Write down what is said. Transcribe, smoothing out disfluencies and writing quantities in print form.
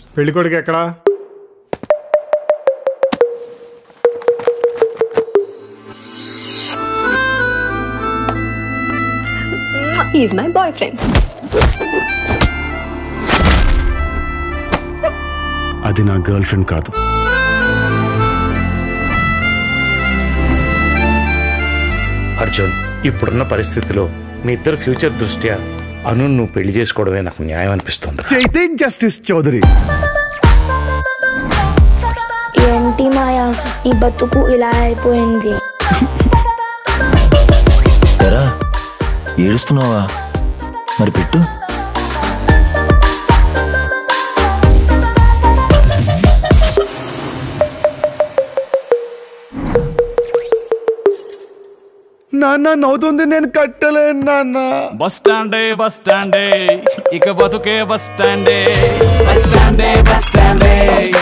పెళ్ళికొడుకు ఎక్కడా? He is my boyfriend. అది నా గర్ల్ ఫ్రెండ్ కాదు. అర్జున్, ఇప్పుడున్న పరిస్థితిలో మీ ఇద్దరు ఫ్యూచర్ దృష్ట్యా అను నువ్వు పెళ్లి చేసుకోవడమే నాకు న్యాయం అనిపిస్తుంది. చైతే జస్టిస్ చౌదరి. ఏంటి మాయా ఈ బతుకు ఇలా అయిపోయింది? ఏడుస్తున్నావా? మరి పెట్టు. నాన్న నవ్వుతుంది, నేను కట్టలేను నాన్న. బస్ స్టాండే ఇక బతుకే బస్ స్టాండే.